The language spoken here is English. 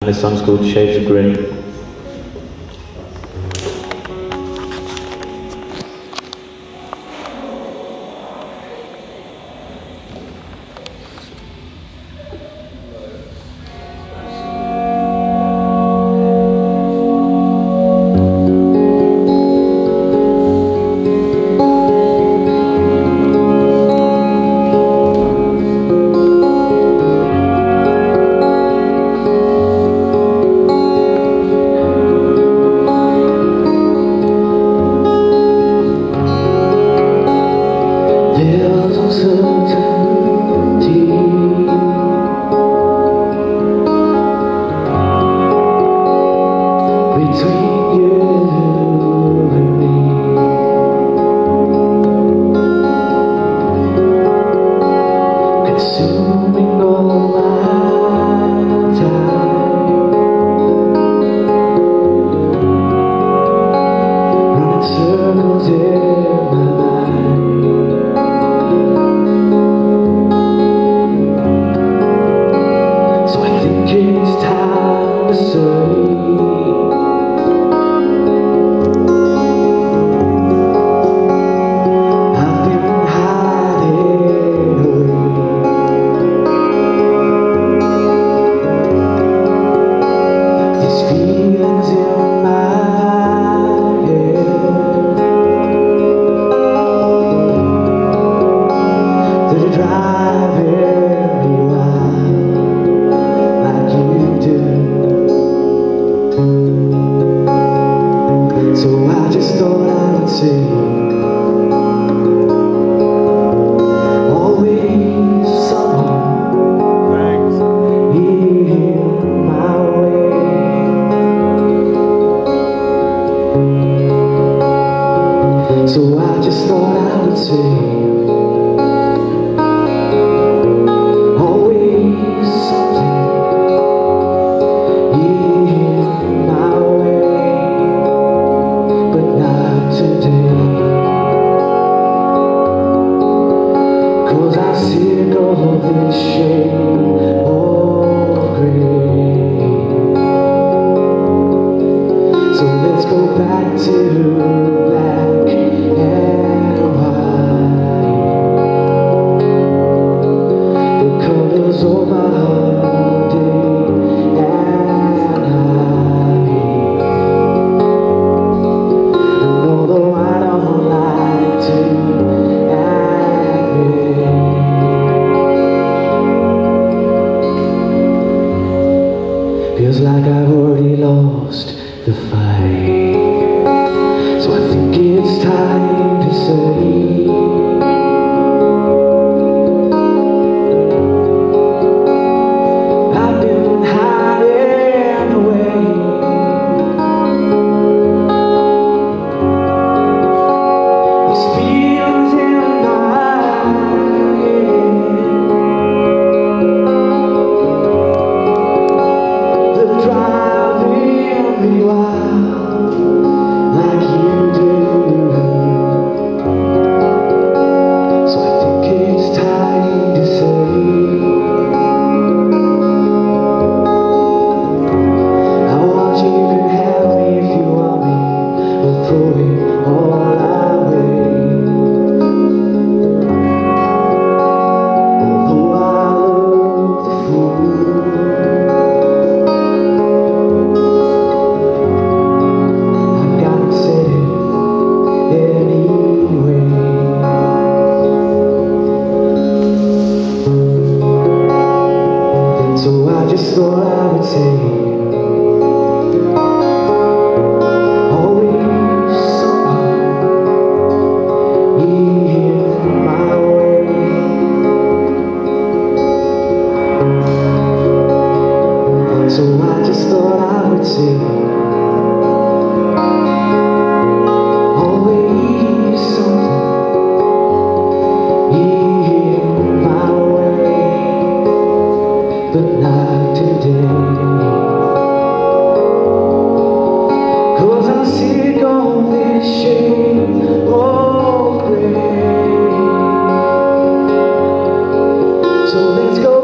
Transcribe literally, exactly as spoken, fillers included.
This song's called Shades of Grey. So I just thought I would say, always something in my way, but not today. Cause I see all this shade of grey. So let's go back to feels like I've already lost the fight. So I think it's time to say, I've been hiding away. These feelings in my head, so I just thought I would say, always somehow in my way. So I just thought I would say, always something in my way, but not today. Cause I'm sick of this shade of grey. So let's go